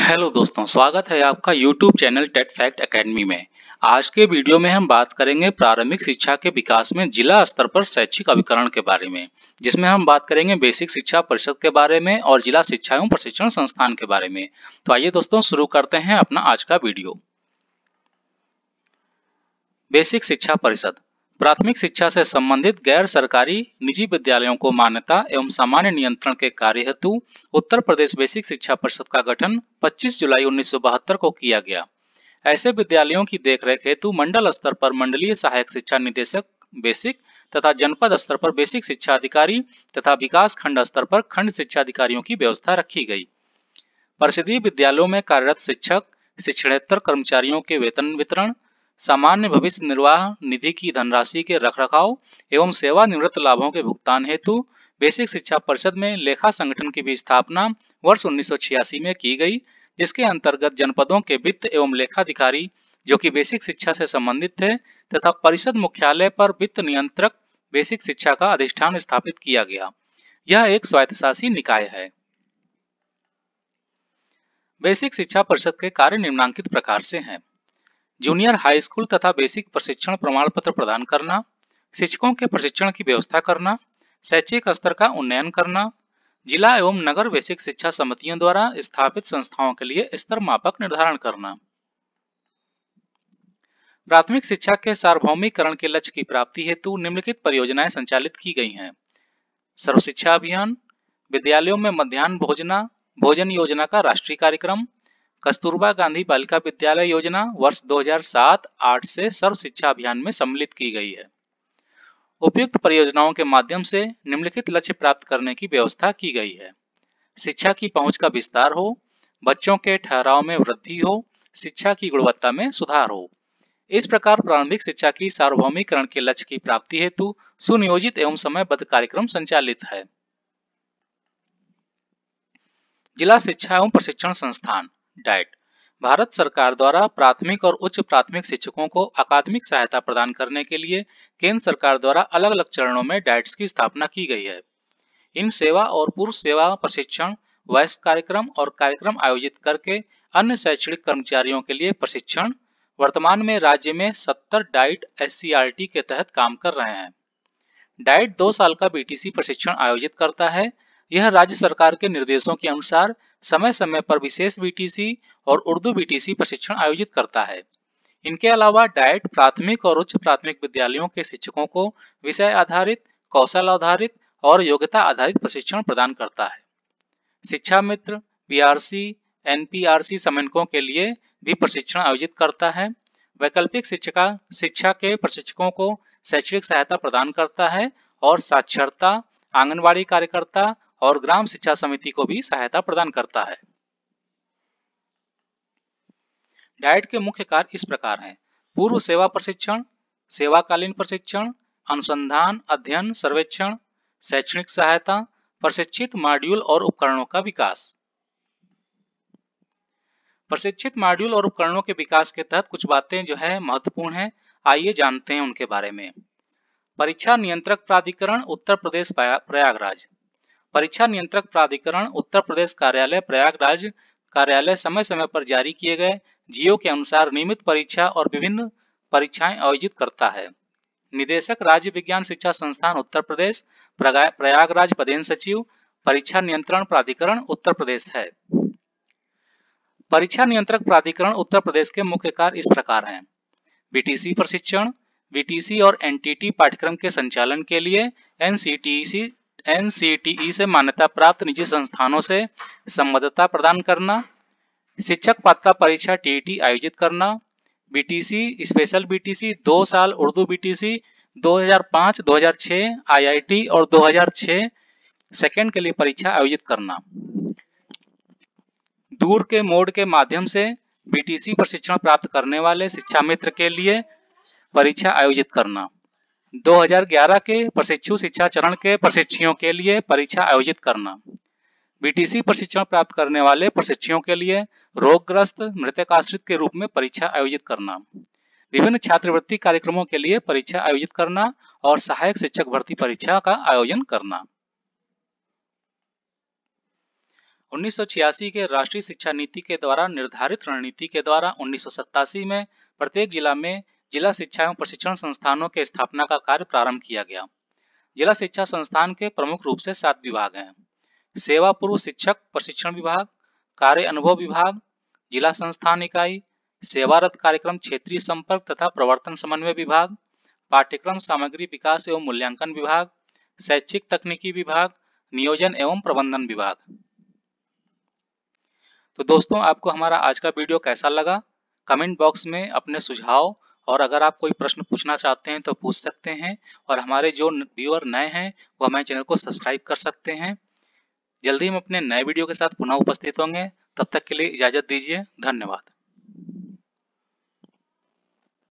Hello दोस्तों, स्वागत है आपका YouTube channel TET fact academy में। आज के वीडियो में हम बात करेंगे प्रारंभिक शिक्षा के विकास में जिला स्तर पर शैक्षिक अभिकरण के बारे में, जिसमें हम बात करेंगे बेसिक शिक्षा परिषद के बारे में और जिला शिक्षा एवं प्रशिक्षण संस्थान के बारे में। तो आइए दोस्तों शुरू करते हैं अपना आज का वीडियो। बेसिक शिक्षा परिषद प्राथमिक शिक्षा से संबंधित गैर सरकारी निजी विद्यालयों को मान्यता एवं सामान्य नियंत्रण के कार्य हेतु उत्तर प्रदेश बेसिक शिक्षा परिषद का गठन 25 जुलाई 1972 को किया गया। ऐसे विद्यालयों की देखरेख हेतु मंडल स्तर पर मंडलीय सहायक शिक्षा निदेशक बेसिक तथा जनपद स्तर पर बेसिक शिक्षा अधिकारी तथा विकास खंड स्तर पर खंड शिक्षा अधिकारियों की व्यवस्था रखी गई। परिषदीय विद्यालयों में कार्यरत शिक्षक शिक्षणेतर कर्मचारियों के वेतन वितरण, सामान्य भविष्य निर्वाह निधि की धनराशि के रखरखाव एवं सेवानिवृत्त लाभों के भुगतान हेतु बेसिक शिक्षा परिषद में लेखा संगठन की भी स्थापना वर्ष 1986 में की गई, जिसके अंतर्गत जनपदों के वित्त एवं लेखाधिकारी जो कि बेसिक शिक्षा से संबंधित थे तथा परिषद मुख्यालय पर वित्त नियंत्रक बेसिक शिक्षा का अधिष्ठान स्थापित किया गया। यह एक स्वायत्तशासी निकाय है। बेसिक शिक्षा परिषद के कार्य निम्नांकित प्रकार से हैं। जूनियर हाई स्कूल तथा बेसिक प्रशिक्षण प्रमाण पत्र प्रदान करना, शिक्षकों के प्रशिक्षण की व्यवस्था करना, शैक्षिक स्तर का उन्नयन करना, जिला एवं नगर बेसिक शिक्षा समितियों द्वारा स्थापित संस्थाओं के लिए स्तर मापक निर्धारण करना। प्राथमिक शिक्षा के सार्वभौमिकरण के लक्ष्य की प्राप्ति हेतु निम्नलिखित परियोजनाएं संचालित की गई हैं। सर्व शिक्षा अभियान, विद्यालयों में मध्याह्न भोजन योजना का राष्ट्रीय कार्यक्रम, कस्तूरबा गांधी बालिका विद्यालय योजना वर्ष 2007-8 से सर्व शिक्षा अभियान में सम्मिलित की गई है। उपयुक्त परियोजनाओं के माध्यम से निम्नलिखित लक्ष्य प्राप्त करने की व्यवस्था की गई है। शिक्षा की पहुंच का विस्तार हो, बच्चों के ठहराव में वृद्धि हो, शिक्षा की गुणवत्ता में सुधार हो। इस प्रकार प्रारंभिक शिक्षा की सार्वभौमिकरण के लक्ष्य की प्राप्ति हेतु सुनियोजित एवं समयबद्ध कार्यक्रम संचालित है। जिला शिक्षा एवं प्रशिक्षण संस्थान डाइट भारत सरकार द्वारा प्राथमिक और उच्च प्राथमिक शिक्षकों को अकादमिक सहायता प्रदान करने के लिए केंद्र सरकार द्वारा अलग अलग चरणों में डाइट्स की स्थापना की गई है। इन सेवा और पूर्व सेवा प्रशिक्षण, वयस्क कार्यक्रम और कार्यक्रम आयोजित करके अन्य शैक्षणिक कर्मचारियों के लिए प्रशिक्षण वर्तमान में राज्य में 70 डाइट SCRT के तहत काम कर रहे हैं। डाइट 2 साल का BTC प्रशिक्षण आयोजित करता है। यह राज्य सरकार के निर्देशों के अनुसार समय समय पर विशेष BTC और उर्दू BTC प्रशिक्षण आयोजित करता है। इनके अलावा डाइट प्राथमिक और उच्च प्राथमिक विद्यालयों के शिक्षकों को विषय आधारित, कौशल आधारित और योग्यता आधारित प्रशिक्षण प्रदान करता है। शिक्षा मित्र, PRC, NPRC समन्वयकों के लिए भी प्रशिक्षण आयोजित करता है। वैकल्पिक शिक्षा के प्रशिक्षकों को शैक्षणिक सहायता प्रदान करता है और साक्षरता, आंगनबाड़ी कार्यकर्ता और ग्राम शिक्षा समिति को भी सहायता प्रदान करता है। डाइट के मुख्य कार्य इस प्रकार हैं। पूर्व सेवा प्रशिक्षण, सेवाकालीन प्रशिक्षण, अनुसंधान, अध्ययन, सर्वेक्षण, शैक्षणिक सहायता, प्रशिक्षित मॉड्यूल और उपकरणों का विकास। प्रशिक्षित मॉड्यूल और उपकरणों के विकास के तहत कुछ बातें जो है महत्वपूर्ण है, आइए जानते हैं उनके बारे में। परीक्षा नियंत्रक प्राधिकरण उत्तर प्रदेश प्रयागराज। परीक्षा नियंत्रक प्राधिकरण उत्तर प्रदेश कार्यालय प्रयागराज कार्यालय समय समय पर जारी किए गए जियो के अनुसार नियमित परीक्षा और विभिन्न परीक्षाएं आयोजित करता है। निदेशक राज्य विज्ञान शिक्षा संस्थान उत्तर प्रदेश प्रयागराज पदेन सचिव परीक्षा नियंत्रण प्राधिकरण उत्तर प्रदेश है। परीक्षा नियंत्रक प्राधिकरण उत्तर प्रदेश के मुख्य कार्य इस प्रकार हैं। BTC प्रशिक्षण, BTC और NTT पाठ्यक्रम के संचालन के लिए NCTE से मान्यता प्राप्त निजी संस्थानों से संबद्धता प्रदान करना, शिक्षक पात्रता परीक्षा TET आयोजित करना, BTC स्पेशल BTC 2 साल उर्दू BTC 2005, 2006 IIT और 2006 सेकेंड के लिए परीक्षा आयोजित करना। दूर के मोड के माध्यम से BTC प्रशिक्षण प्राप्त करने वाले शिक्षा मित्र के लिए परीक्षा आयोजित करना। 2011 के प्रशिक्षु शिक्षा चरण के प्रशिक्षुओं के लिए परीक्षा आयोजित करना। BTC प्रशिक्षण प्राप्त करने वाले प्रशिक्षुओं के लिए रोगग्रस्त मृतक आश्रित के रूप में परीक्षा आयोजित करना। विभिन्न छात्रवृत्ति कार्यक्रमों के लिए परीक्षा आयोजित करना और सहायक शिक्षक भर्ती परीक्षा का आयोजन करना। 1986 के राष्ट्रीय शिक्षा नीति के द्वारा निर्धारित रणनीति के द्वारा 1987 में प्रत्येक जिला में जिला शिक्षा एवं प्रशिक्षण संस्थानों के स्थापना का कार्य प्रारंभ किया गया। जिला शिक्षा संस्थान के प्रमुख रूप से 7 विभाग हैं। सेवा पूर्व शिक्षक प्रशिक्षण विभाग, कार्य अनुभव विभाग, जिला संस्थान इकाई, सेवारत कार्यक्रम क्षेत्रीय संपर्क तथा प्रवर्तन समन्वय विभाग, पाठ्यक्रम सामग्री विकास एवं मूल्यांकन विभाग, शैक्षिक तकनीकी विभाग, नियोजन एवं प्रबंधन विभाग। तो दोस्तों, आपको हमारा आज का वीडियो कैसा लगा? कमेंट बॉक्स में अपने सुझाव और अगर आप कोई प्रश्न पूछना चाहते हैं तो पूछ सकते हैं। और हमारे जो व्यूअर नए हैं वो हमारे चैनल को सब्सक्राइब कर सकते हैं। जल्दी हम अपने नए वीडियो के साथ पुनः उपस्थित होंगे। तब तक के लिए इजाजत दीजिए। धन्यवाद।